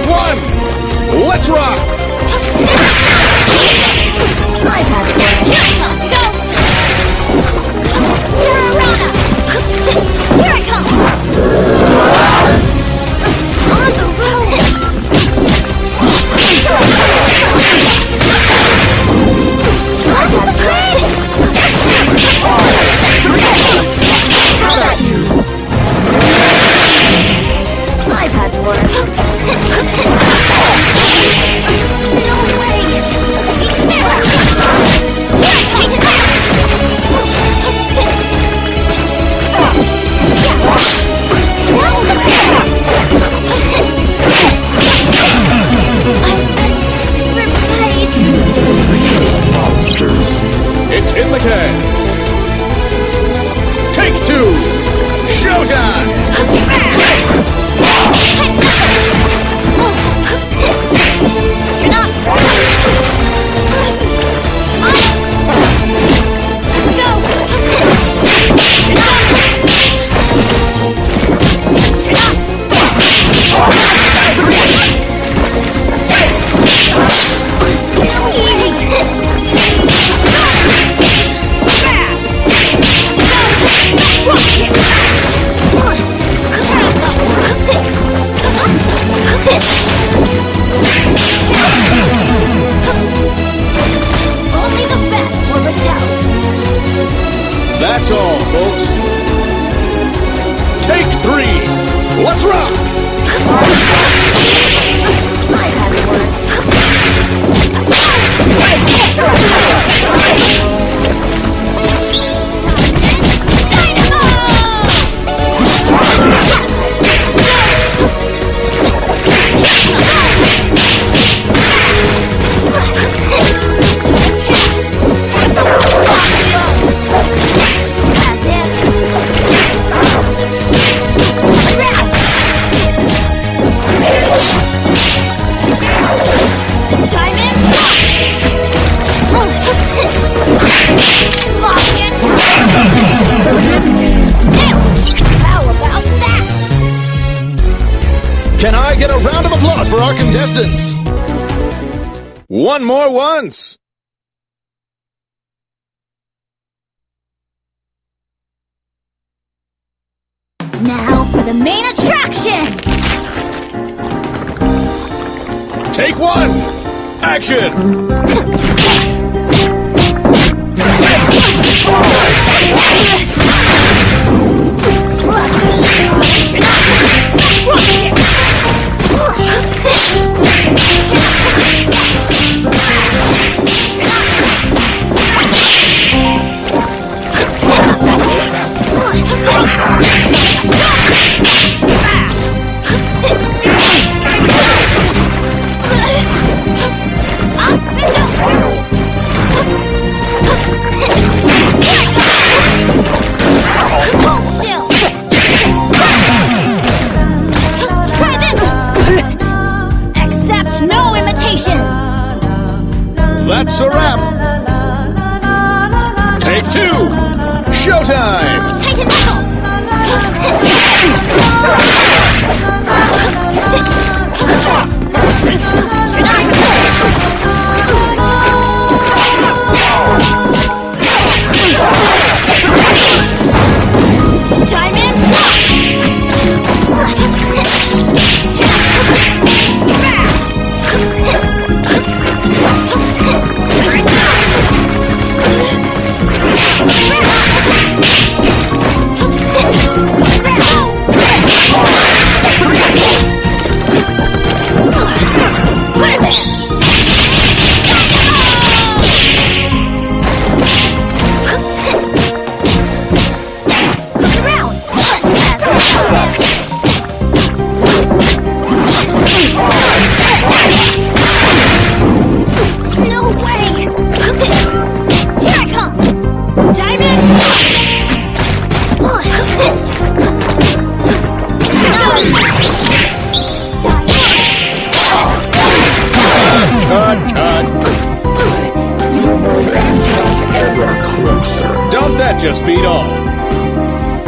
Take one! Let's rock! I've had it. Go! Terrorana! Here I come! On the road! I've had worse. No way! It's in the can. Take two. Showtime. You're not. Only the best for Mattel. That's all, folks. Take three. Let's rock. I've had it worse. Can I get a round of applause for our contestants? One more once. Now for the main attraction! Take one. Action. That's a wrap. Take two. Showtime. Titan knuckle. Diamond drop. Don't that just beat all?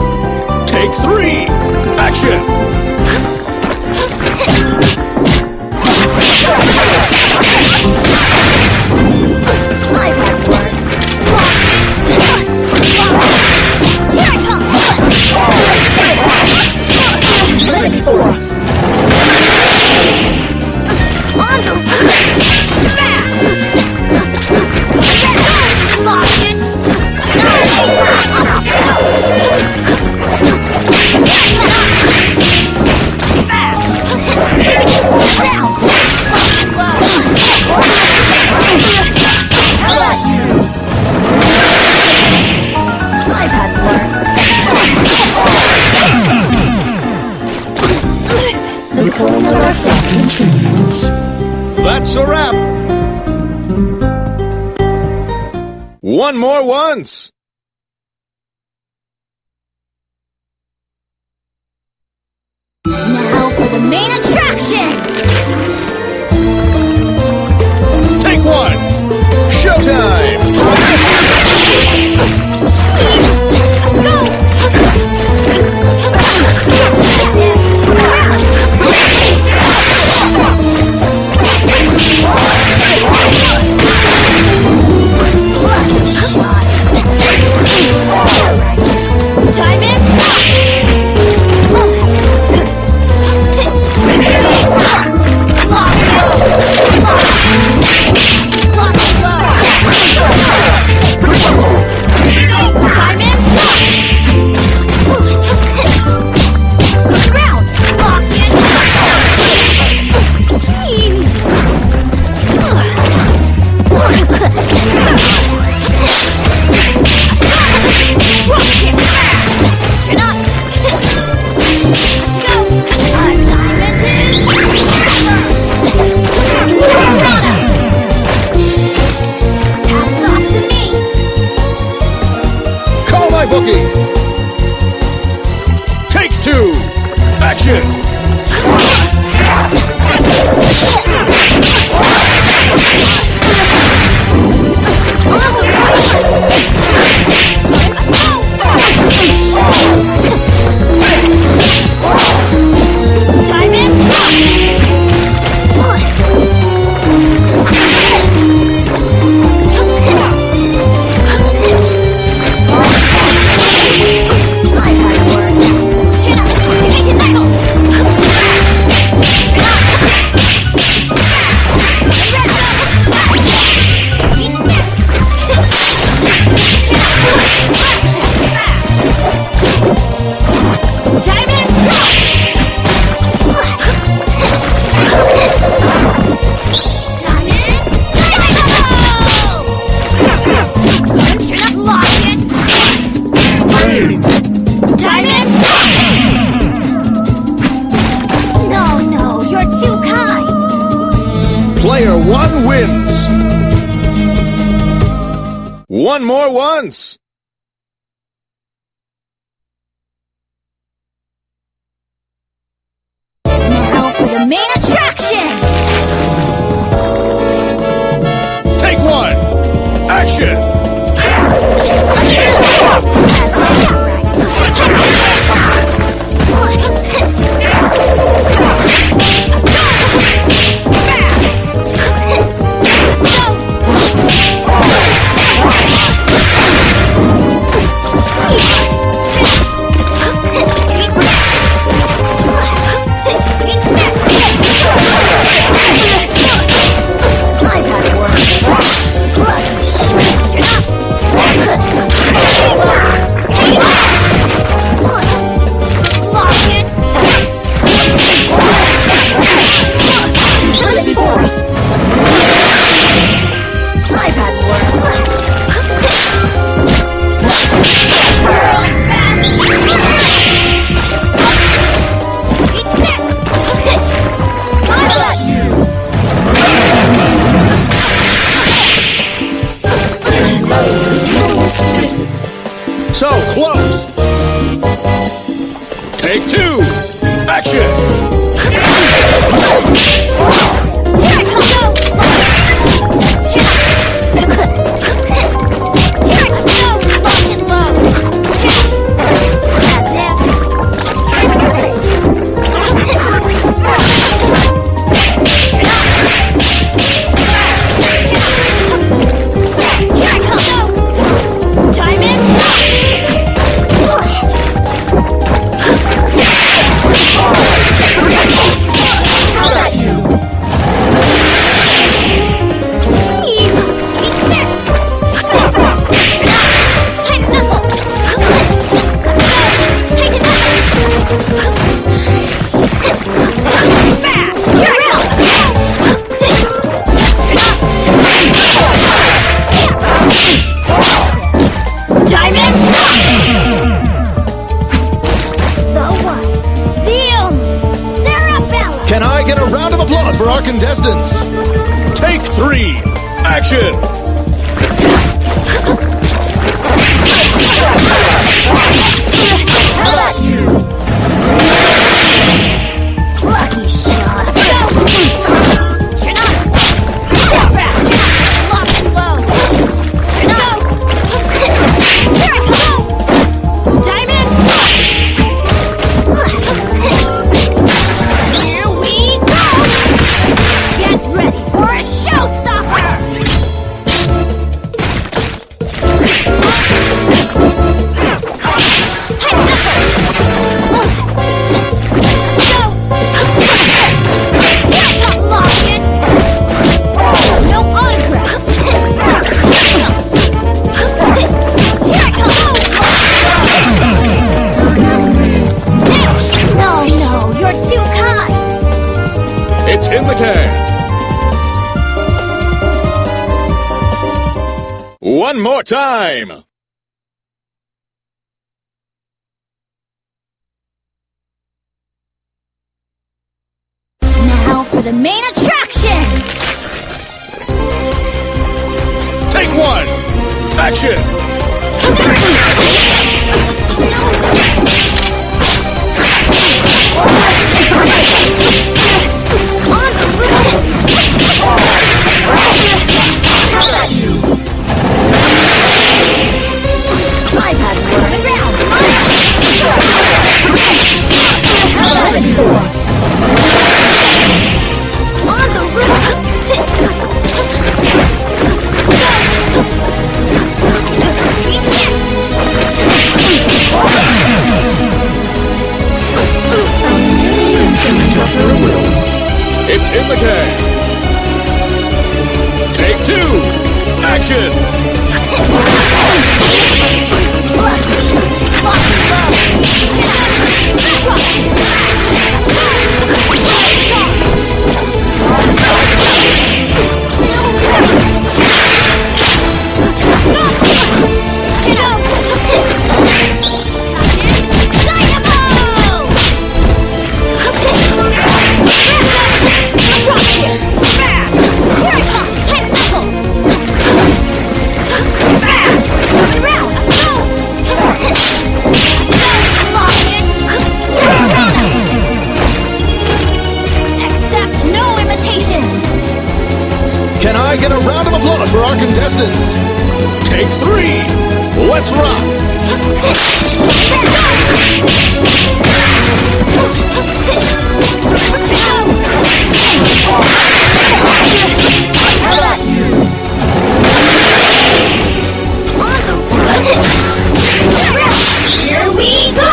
Take three. Action. That's a wrap. One more once. Now for the main attraction! Take one. Showtime. Time in! Bookie. Take two. Action. Time in. Player one wins. One more once. Now for the main attraction. Take one. Action. So close. Take two. Action. Can I get a round of applause? applause for our contestants. Take 3. Action! Lucky shot. Chin up. Lock and low. Chin up. Here I go. Diamond. Here we go. Get ready for a showstopper. Tight knuckle. No autographs! No, you're too kind! It's in the can. One more time. Now for the main attraction! Take 1. Action! On the roof! iPad work around! On the roof! It's in the can. Take 2. Action! Can I get a round of applause for our contestants? Take 3. Let's rock! Here we go!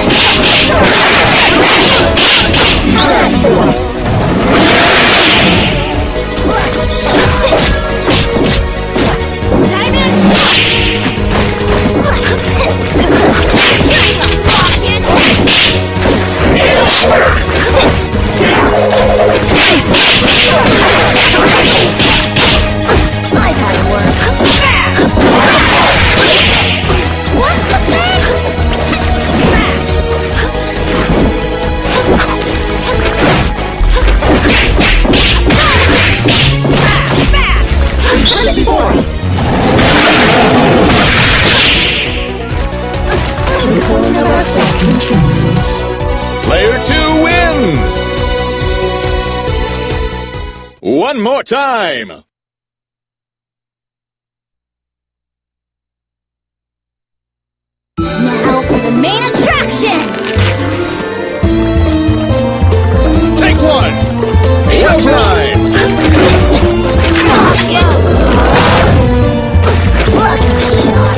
Player 2 wins! One more time! Now for the main attraction! Take 1! Showtime! Lucky shot!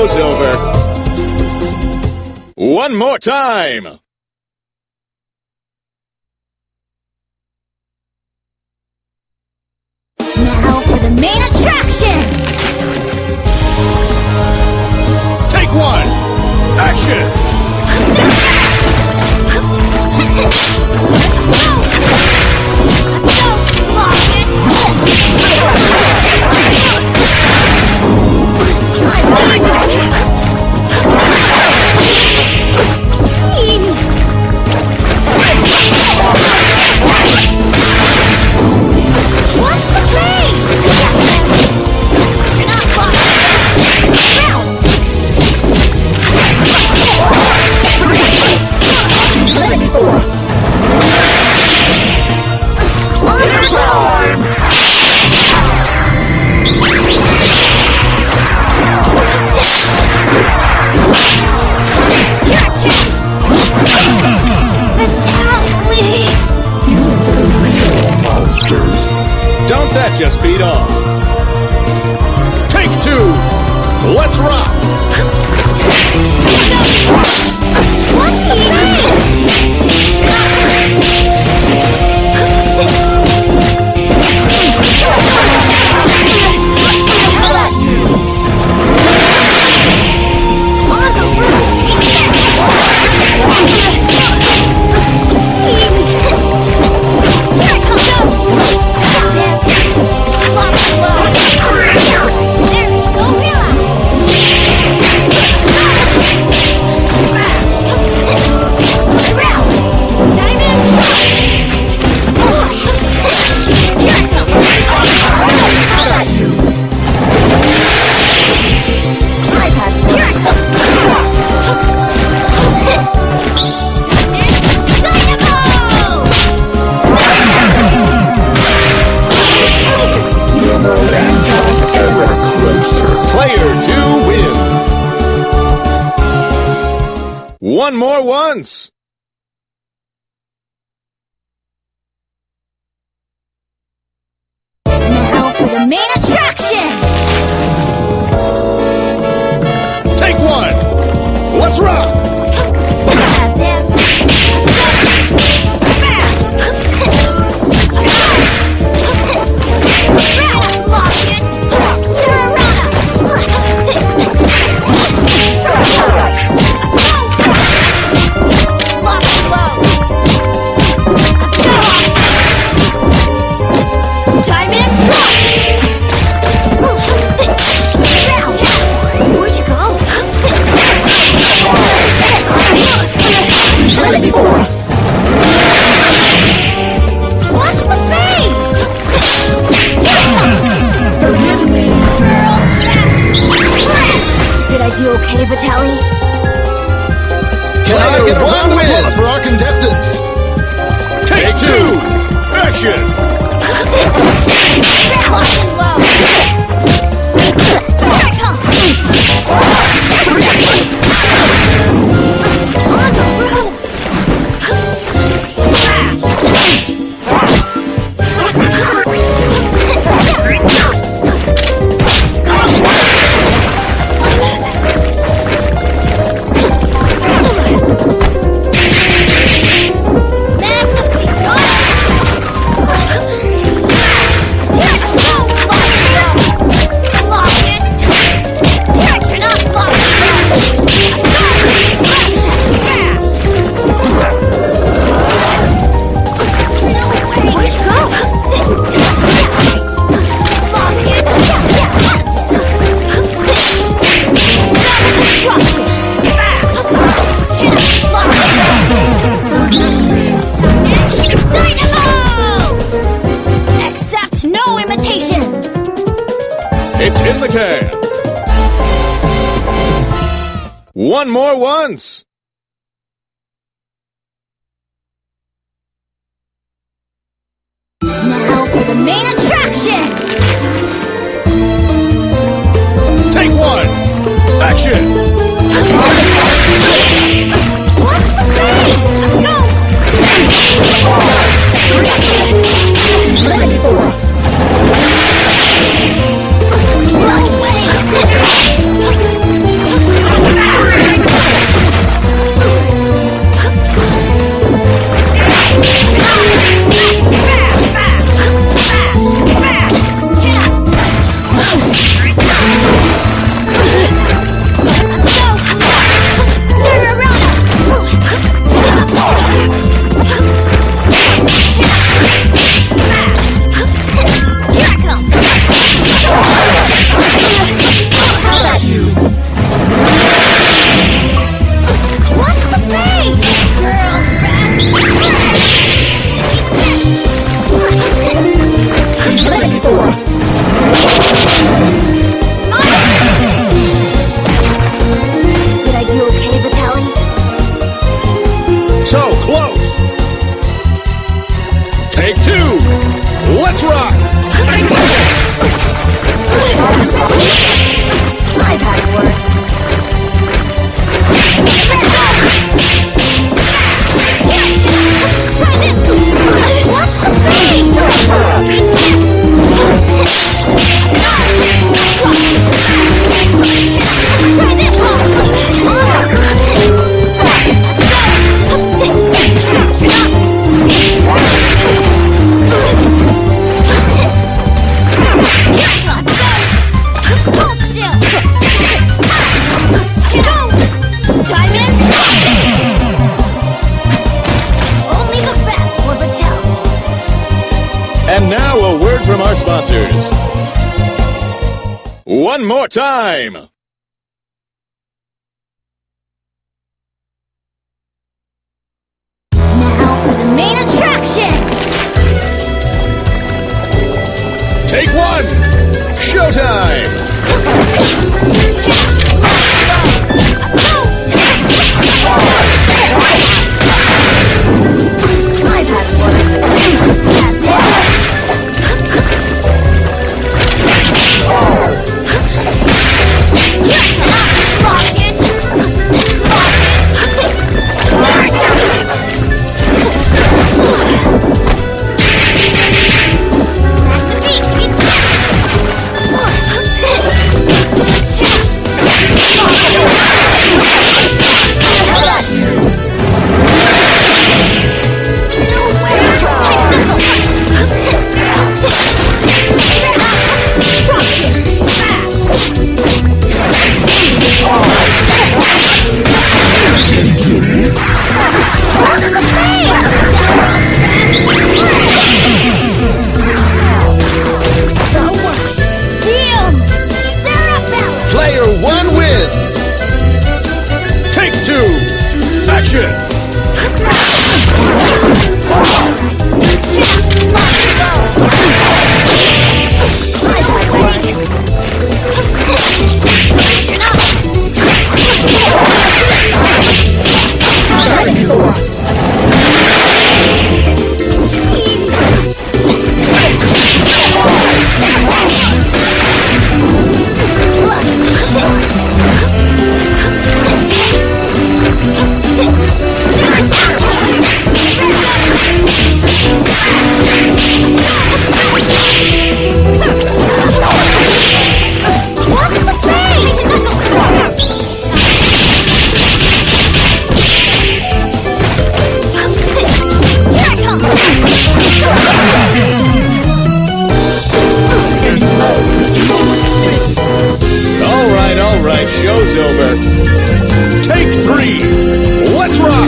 go, Silver. One more time. Now for the main attraction! Take one. Action. Watch the pace! You're not Don't that just beat off? Take two. Let's rock. Watch the One more once. Now for the main attraction. Take one. Let's rock. You okay, Vitaly? Can I get one win for our contestants? Take two! Action! On the rope! It's in the can. One more once. Now for the main attraction. Take one. Action. Watch the face. Let's go. One more time! Now for the main attraction! Take one! Showtime! I've had worse. That's it. Lock it. Player one wins! Take two! Action! Alright, show's over. Take three! Let's rock!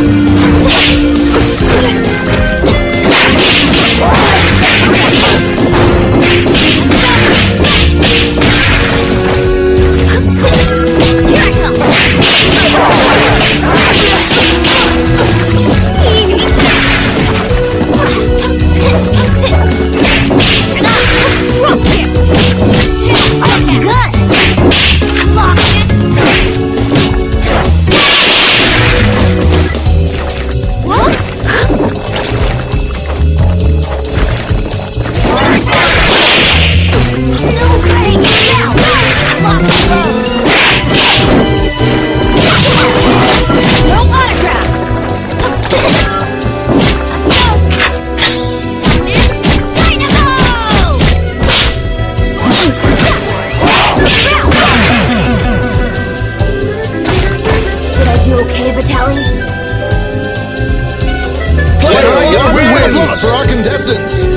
For our contestants.